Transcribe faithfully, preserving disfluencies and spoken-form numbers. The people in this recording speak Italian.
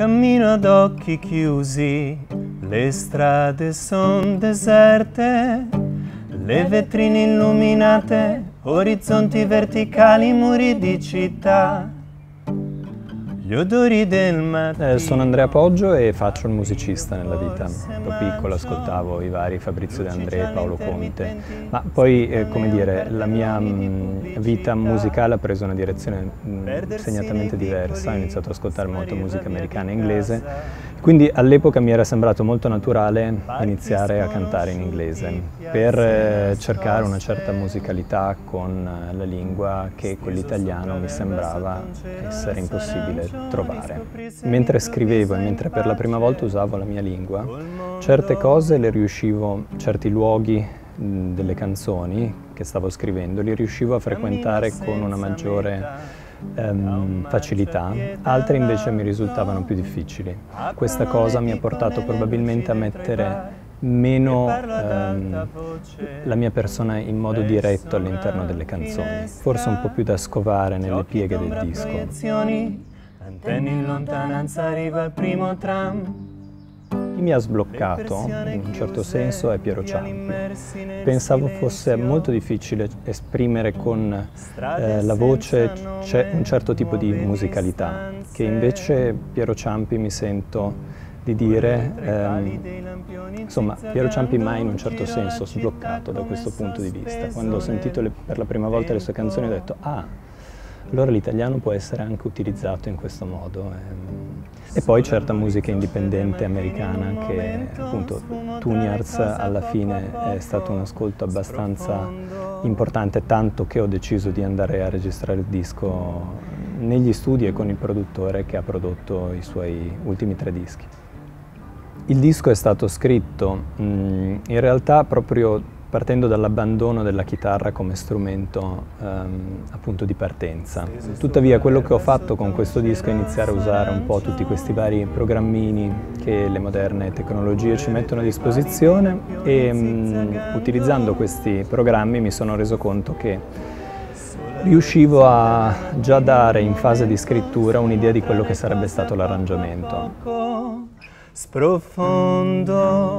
Cammino ad occhi chiusi, le strade son deserte, le vetrine illuminate, orizzonti verticali, muri di città, gli odori del mattino. Eh, sono Andrea Poggio e faccio il musicista nella vita. Da piccolo ascoltavo i vari Fabrizio De André, Paolo Conte, ma poi, eh, come dire, la mia mh, vita musicale ha preso una direzione mh, segnatamente diversa. Ho iniziato ad ascoltare molta musica americana e inglese, quindi all'epoca mi era sembrato molto naturale iniziare a cantare in inglese per eh, cercare una certa musicalità con eh, la lingua che con l'italiano mi sembrava essere impossibile trovare. Mentre scrivevo e mentre per la prima volta usavo la mia lingua, certe cose le riuscivo, certi luoghi mh, delle canzoni che stavo scrivendo, li riuscivo a frequentare con una maggiore ehm, facilità, altre invece mi risultavano più difficili. Questa cosa mi ha portato probabilmente a mettere meno ehm, la mia persona in modo diretto all'interno delle canzoni, forse un po' più da scovare nelle pieghe del disco. Antenni in lontananza, arriva il primo tram. Chi mi ha sbloccato, in un certo senso, è Piero Ciampi. Pensavo fosse molto difficile esprimere con eh, la voce un certo tipo di musicalità, che invece Piero Ciampi mi sento di dire, ehm, insomma, Piero Ciampi mi ha in un certo senso sbloccato da questo punto di vista. Quando ho sentito le, per la prima volta le sue canzoni ho detto, ah, allora l'italiano può essere anche utilizzato in questo modo. E poi certa musica indipendente americana che appunto Tune Yards alla fine è stato un ascolto abbastanza importante, tanto che ho deciso di andare a registrare il disco negli studi e con il produttore che ha prodotto i suoi ultimi tre dischi. Il disco è stato scritto mh, in realtà proprio partendo dall'abbandono della chitarra come strumento ehm, appunto di partenza. Tuttavia quello che ho fatto con questo disco è iniziare a usare un po' tutti questi vari programmini che le moderne tecnologie ci mettono a disposizione e mh, utilizzando questi programmi mi sono reso conto che riuscivo a già dare in fase di scrittura un'idea di quello che sarebbe stato l'arrangiamento. Sprofondo